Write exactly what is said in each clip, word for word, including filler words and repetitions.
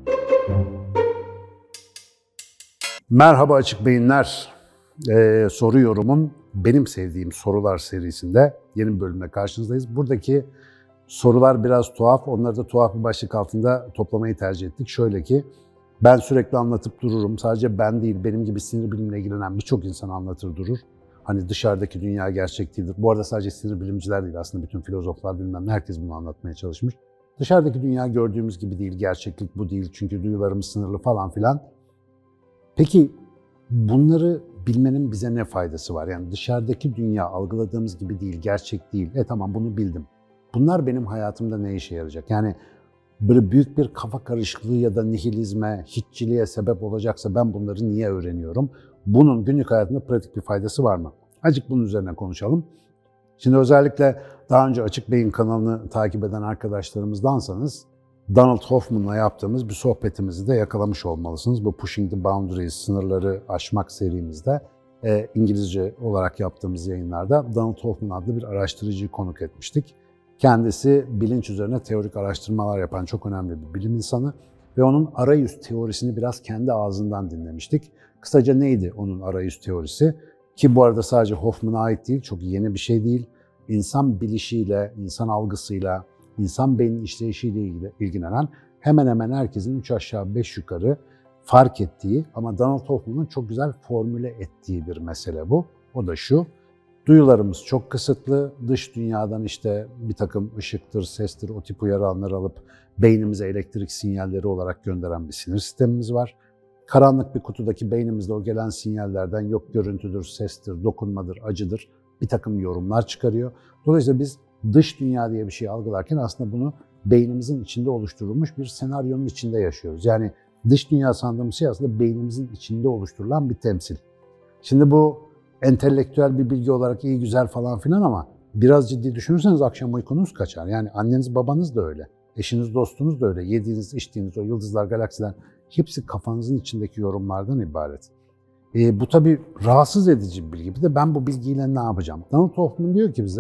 Merhaba Açık Beyinler. Ee, soru yorumun benim sevdiğim sorular serisinde yeni bir bölümle karşınızdayız. Buradaki sorular biraz tuhaf. Onları da tuhaf bir başlık altında toplamayı tercih ettik. Şöyle ki, ben sürekli anlatıp dururum. Sadece ben değil, benim gibi sinir bilimle ilgilenen birçok insan anlatır durur. Hani dışarıdaki dünya gerçek değildir. Bu arada sadece sinir bilimciler değil, aslında bütün filozoflar, bilmem ne, herkes bunu anlatmaya çalışmış. Dışarıdaki dünya gördüğümüz gibi değil, gerçeklik bu değil. Çünkü duyularımız sınırlı falan filan. Peki bunları bilmenin bize ne faydası var? Yani dışarıdaki dünya algıladığımız gibi değil, gerçek değil. E tamam, bunu bildim. Bunlar benim hayatımda ne işe yarayacak? Yani böyle büyük bir kafa karışıklığı ya da nihilizme, hiççiliğe sebep olacaksa ben bunları niye öğreniyorum? Bunun günlük hayatımda pratik bir faydası var mı? Azıcık bunun üzerine konuşalım. Şimdi özellikle daha önce Açık Beyin kanalını takip eden arkadaşlarımızdansanız Donald Hoffman'la yaptığımız bir sohbetimizi de yakalamış olmalısınız. Bu Pushing the Boundaries, sınırları aşmak serimizde e, İngilizce olarak yaptığımız yayınlarda Donald Hoffman adlı bir araştırıcıyı konuk etmiştik. Kendisi bilinç üzerine teorik araştırmalar yapan çok önemli bir bilim insanı ve onun arayüz teorisini biraz kendi ağzından dinlemiştik. Kısaca neydi onun arayüz teorisi? Ki bu arada sadece Hoffman'a ait değil, çok yeni bir şey değil. İnsan bilişiyle, insan algısıyla, İnsan beyninin işleyişiyle ilgilenen hemen hemen herkesin üç aşağı beş yukarı fark ettiği ama Donald Hoffman'ın çok güzel formüle ettiği bir mesele bu. O da şu: duyularımız çok kısıtlı, dış dünyadan işte bir takım ışıktır, sestir, o tip uyarıları alıp beynimize elektrik sinyalleri olarak gönderen bir sinir sistemimiz var. Karanlık bir kutudaki beynimizde o gelen sinyallerden yok görüntüdür, sestir, dokunmadır, acıdır bir takım yorumlar çıkarıyor. Dolayısıyla biz dış dünya diye bir şey algılarken aslında bunu beynimizin içinde oluşturulmuş bir senaryonun içinde yaşıyoruz. Yani dış dünya sandığımız şey aslında beynimizin içinde oluşturulan bir temsil. Şimdi bu entelektüel bir bilgi olarak iyi güzel falan filan ama biraz ciddi düşünürseniz akşam uykunuz kaçar. Yani anneniz babanız da öyle, eşiniz dostunuz da öyle, yediğiniz içtiğiniz o yıldızlar, galaksiler hepsi kafanızın içindeki yorumlardan ibaret. E, bu tabii rahatsız edici bir bilgi. Bir de ben bu bilgiyle ne yapacağım? Donald Hoffman diyor ki bize,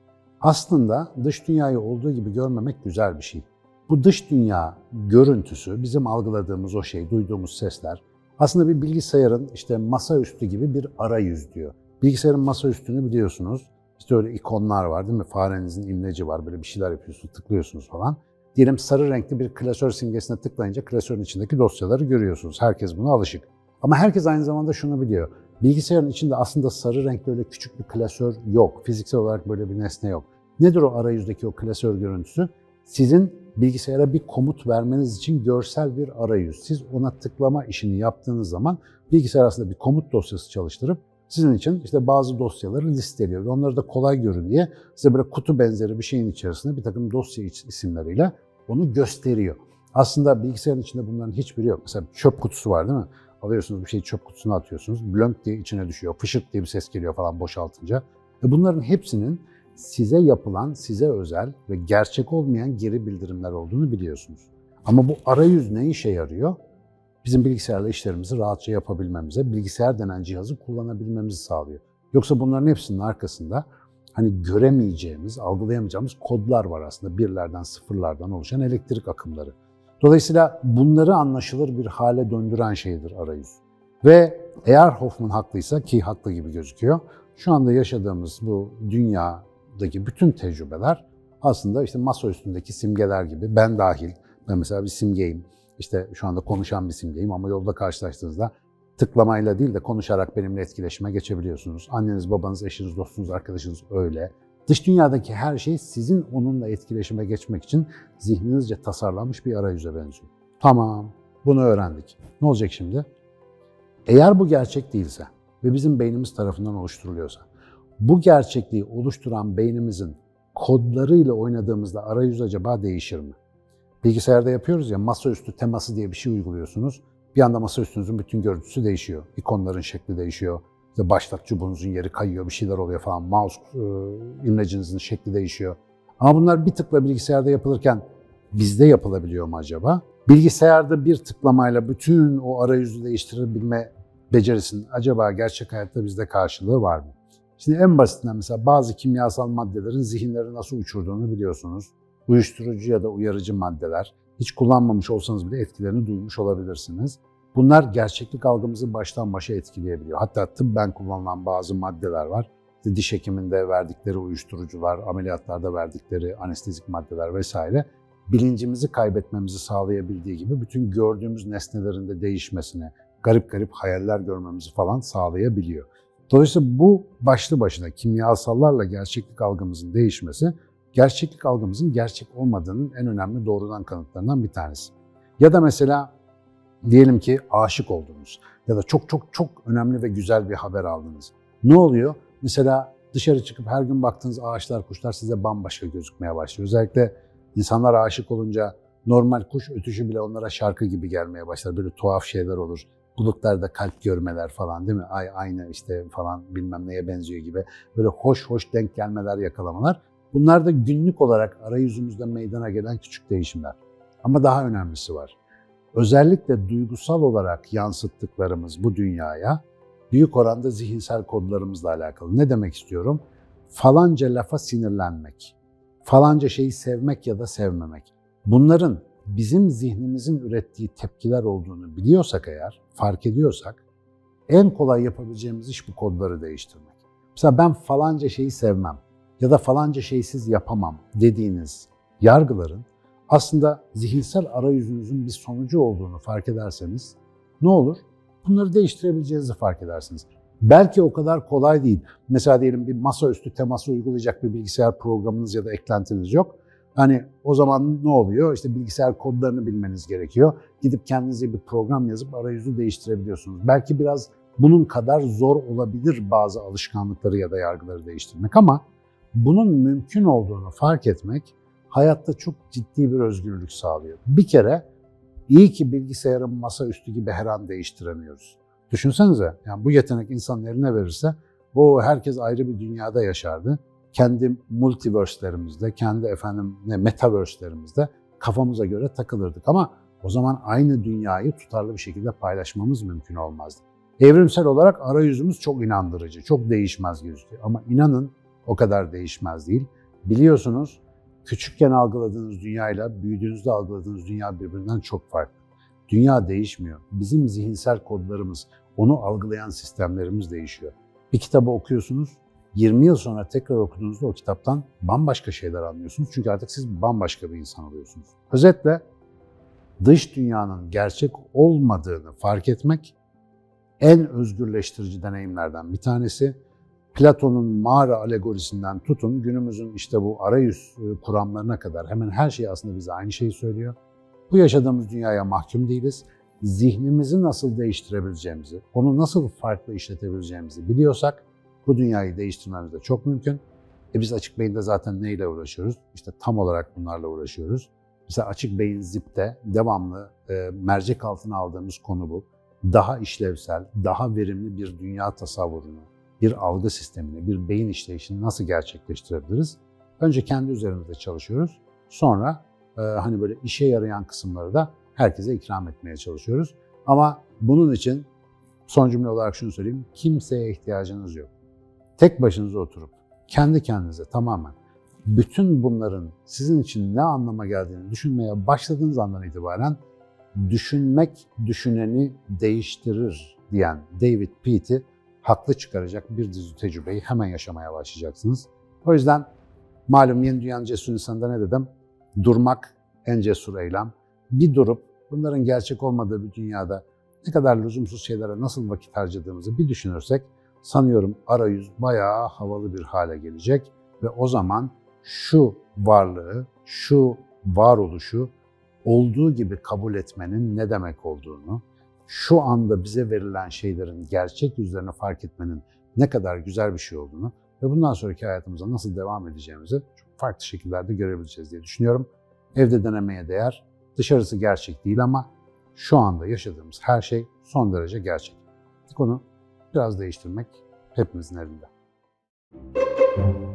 aslında dış dünyayı olduğu gibi görmemek güzel bir şey. Bu dış dünya görüntüsü, bizim algıladığımız o şey, duyduğumuz sesler aslında bir bilgisayarın işte masaüstü gibi bir arayüz diyor. Bilgisayarın masaüstünü biliyorsunuz. İşte öyle ikonlar var değil mi? Farenizin imleci var, böyle bir şeyler yapıyorsunuz, tıklıyorsunuz falan. Diyelim sarı renkli bir klasör simgesine tıklayınca klasörün içindeki dosyaları görüyorsunuz. Herkes buna alışık. Ama herkes aynı zamanda şunu biliyor: bilgisayarın içinde aslında sarı renkli öyle küçük bir klasör yok. Fiziksel olarak böyle bir nesne yok. Nedir o arayüzdeki o klasör görüntüsü? Sizin bilgisayara bir komut vermeniz için görsel bir arayüz. Siz ona tıklama işini yaptığınız zaman bilgisayar aslında bir komut dosyası çalıştırıp sizin için işte bazı dosyaları listeliyor ve onları da kolay görün diye size böyle kutu benzeri bir şeyin içerisinde bir takım dosya isimleriyle onu gösteriyor. Aslında bilgisayarın içinde bunların hiçbiri yok. Mesela çöp kutusu var değil mi? Alıyorsunuz bir şeyi, çöp kutusuna atıyorsunuz. Blönk diye içine düşüyor. Fışırt diye bir ses geliyor falan boşaltınca. E bunların hepsinin size yapılan, size özel ve gerçek olmayan geri bildirimler olduğunu biliyorsunuz. Ama bu arayüz ne işe yarıyor? Bizim bilgisayarla işlerimizi rahatça yapabilmemize, bilgisayar denen cihazı kullanabilmemizi sağlıyor. Yoksa bunların hepsinin arkasında hani göremeyeceğimiz, algılayamayacağımız kodlar var aslında. Birlerden, sıfırlardan oluşan elektrik akımları. Dolayısıyla bunları anlaşılır bir hale döndüren şeydir arayüz. Ve eğer Hoffman haklıysa, ki haklı gibi gözüküyor, şu anda yaşadığımız bu dünyadaki bütün tecrübeler aslında işte masa üstündeki simgeler gibi, ben dahil. Ben mesela bir simgeyim, işte şu anda konuşan bir simgeyim ama yolda karşılaştığınızda tıklamayla değil de konuşarak benimle etkileşime geçebiliyorsunuz. Anneniz, babanız, eşiniz, dostunuz, arkadaşınız öyle. Dış dünyadaki her şey sizin onunla etkileşime geçmek için zihninizce tasarlanmış bir arayüze benziyor. Tamam, bunu öğrendik. Ne olacak şimdi? Eğer bu gerçek değilse ve bizim beynimiz tarafından oluşturuluyorsa, bu gerçekliği oluşturan beynimizin kodlarıyla oynadığımızda arayüz acaba değişir mi? Bilgisayarda yapıyoruz ya, masaüstü teması diye bir şey uyguluyorsunuz. Bir anda masaüstünüzün bütün görüntüsü değişiyor. İkonların şekli değişiyor. İşte başlat çubuğunuzun yeri kayıyor, bir şeyler oluyor falan. Mouse e, imlecinizin şekli değişiyor. Ama bunlar bir tıkla bilgisayarda yapılırken bizde yapılabiliyor mu acaba? Bilgisayarda bir tıklamayla bütün o arayüzü değiştirebilme becerisinin acaba gerçek hayatta bizde karşılığı var mı? Şimdi en basitinden mesela bazı kimyasal maddelerin zihinleri nasıl uçurduğunu biliyorsunuz. Uyuşturucu ya da uyarıcı maddeler Hiç kullanmamış olsanız bile etkilerini duymuş olabilirsiniz. Bunlar gerçeklik algımızı baştan başa etkileyebiliyor. Hatta tıbben kullanılan bazı maddeler var. İşte diş hekiminde verdikleri uyuşturucular, ameliyatlarda verdikleri anestezik maddeler vesaire bilincimizi kaybetmemizi sağlayabildiği gibi bütün gördüğümüz nesnelerin de değişmesini, garip garip hayaller görmemizi falan sağlayabiliyor. Dolayısıyla bu başlı başına kimyasallarla gerçeklik algımızın değişmesi, gerçeklik algımızın gerçek olmadığının en önemli doğrudan kanıtlarından bir tanesi. Ya da mesela diyelim ki aşık oldunuz ya da çok çok çok önemli ve güzel bir haber aldınız. Ne oluyor? Mesela dışarı çıkıp her gün baktığınız ağaçlar, kuşlar size bambaşka gözükmeye başlıyor. Özellikle insanlar aşık olunca normal kuş ötüşü bile onlara şarkı gibi gelmeye başlar. Böyle tuhaf şeyler olur. Bulutlarda kalp görmeler falan değil mi? Ay aynı işte falan bilmem neye benziyor gibi. Böyle hoş hoş denk gelmeler, yakalamalar. Bunlar da günlük olarak arayüzümüzde meydana gelen küçük değişimler. Ama daha önemlisi var. Özellikle duygusal olarak yansıttıklarımız bu dünyaya büyük oranda zihinsel kodlarımızla alakalı. Ne demek istiyorum? Falanca lafa sinirlenmek, falanca şeyi sevmek ya da sevmemek. Bunların bizim zihnimizin ürettiği tepkiler olduğunu biliyorsak eğer, fark ediyorsak, en kolay yapabileceğimiz iş bu kodları değiştirmek. Mesela ben falanca şeyi sevmem ya da falanca şeysiz yapamam dediğiniz yargıların aslında zihinsel arayüzünüzün bir sonucu olduğunu fark ederseniz ne olur? Bunları değiştirebileceğinizi fark edersiniz. Belki o kadar kolay değil. Mesela diyelim bir masaüstü teması uygulayacak bir bilgisayar programınız ya da eklentiniz yok. Hani o zaman ne oluyor? İşte bilgisayar kodlarını bilmeniz gerekiyor. Gidip kendinize bir program yazıp arayüzü değiştirebiliyorsunuz. Belki biraz bunun kadar zor olabilir bazı alışkanlıkları ya da yargıları değiştirmek ama bunun mümkün olduğunu fark etmek hayatta çok ciddi bir özgürlük sağlıyor. Bir kere iyi ki bilgisayarın masaüstü gibi her an değiştiremiyoruz. Düşünsenize, yani bu yetenek insanın eline verirse bu herkes ayrı bir dünyada yaşardı. Kendi multiverse'lerimizde, kendi efendim ne metaverse'lerimizde kafamıza göre takılırdık ama o zaman aynı dünyayı tutarlı bir şekilde paylaşmamız mümkün olmazdı. Evrimsel olarak arayüzümüz çok inandırıcı, çok değişmez gözüküyor ama inanın o kadar değişmez değil. Biliyorsunuz küçükken algıladığınız dünyayla büyüdüğünüzde algıladığınız dünya birbirinden çok farklı. Dünya değişmiyor. Bizim zihinsel kodlarımız, onu algılayan sistemlerimiz değişiyor. Bir kitabı okuyorsunuz, yirmi yıl sonra tekrar okuduğunuzda o kitaptan bambaşka şeyler anlıyorsunuz. Çünkü artık siz bambaşka bir insan oluyorsunuz. Özetle dış dünyanın gerçek olmadığını fark etmek en özgürleştirici deneyimlerden bir tanesi. Platon'un mağara alegorisinden tutun, günümüzün işte bu arayüz kuramlarına kadar hemen her şey aslında bize aynı şeyi söylüyor. Bu yaşadığımız dünyaya mahkum değiliz. Zihnimizi nasıl değiştirebileceğimizi, onu nasıl farklı işletebileceğimizi biliyorsak bu dünyayı değiştirmemiz de çok mümkün. E biz Açık Beyin'de zaten neyle uğraşıyoruz? İşte tam olarak bunlarla uğraşıyoruz. Mesela Açık Beyin Zip'te devamlı e, mercek altına aldığımız konu bu. Daha işlevsel, daha verimli bir dünya tasavvurunu, bir algı sistemini, bir beyin işleyişini nasıl gerçekleştirebiliriz? Önce kendi üzerimizde çalışıyoruz. Sonra e, hani böyle işe yarayan kısımları da herkese ikram etmeye çalışıyoruz. Ama bunun için son cümle olarak şunu söyleyeyim. Kimseye ihtiyacınız yok. Tek başınıza oturup kendi kendinize tamamen bütün bunların sizin için ne anlama geldiğini düşünmeye başladığınız andan itibaren düşünmek düşüneni değiştirir diyen David Peaty haklı çıkaracak bir dizi tecrübeyi hemen yaşamaya başlayacaksınız. O yüzden malum Yeni Dünya'nın cesur insanında ne dedim? Durmak en cesur eylem. Bir durup bunların gerçek olmadığı bir dünyada ne kadar lüzumsuz şeylere nasıl vakit harcadığımızı bir düşünürsek sanıyorum arayüz bayağı havalı bir hale gelecek ve o zaman şu varlığı, şu varoluşu olduğu gibi kabul etmenin ne demek olduğunu, şu anda bize verilen şeylerin gerçek yüzlerini fark etmenin ne kadar güzel bir şey olduğunu ve bundan sonraki hayatımıza nasıl devam edeceğimizi çok farklı şekillerde görebileceğiz diye düşünüyorum. Evde denemeye değer, dışarısı gerçek değil ama şu anda yaşadığımız her şey son derece gerçek. Konu biraz değiştirmek hepimizin elinde.